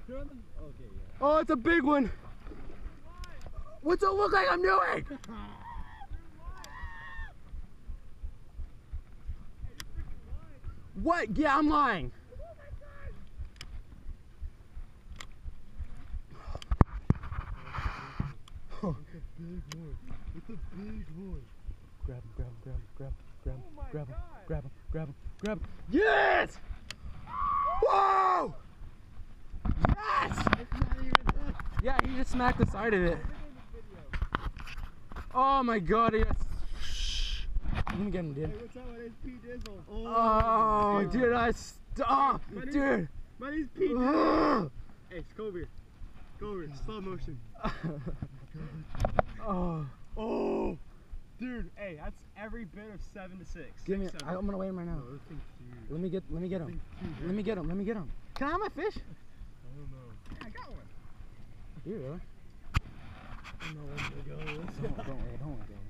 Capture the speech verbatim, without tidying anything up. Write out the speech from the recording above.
Okay, yeah. Oh, it's a big one. What's it look like I'm doing? What? Yeah, I'm lying. It's a big one. It's a big one. Grab him, grab him, grab him, grab him, grab him, Oh grab him, God. grab him, grab him, grab him. Yes! Whoa! Yes! It's not even that. Yeah, he just smacked the side of it. Oh my God! Yes. Shh. Let me get him, dude. Hey, what's up? My name's P Dizzle. Oh, dude. dude, I stop, My name's- dude. My name's P Dizzle. Hey, come over here. Go over here. Slow motion. Oh, Oh, dude. Hey, that's every bit of seven to six. give me. Six, I, I'm gonna weigh him right now. No, this thing's huge. Let me get. Let me get him. Let me get him. Let me get him. Can I have my fish? I don't know. Yeah, I got one. You really? I don't know where to go. Don't, don't, don't, don't.